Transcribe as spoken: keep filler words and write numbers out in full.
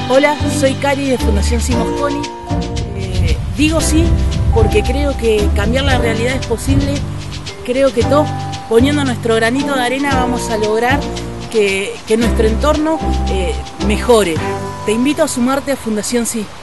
Hola, soy Cari de Fundación Sí Mosconi. Eh, digo sí porque creo que cambiar la realidad es posible. Creo que todos, poniendo nuestro granito de arena, vamos a lograr que, que nuestro entorno eh, mejore. Te invito a sumarte a Fundación Sí.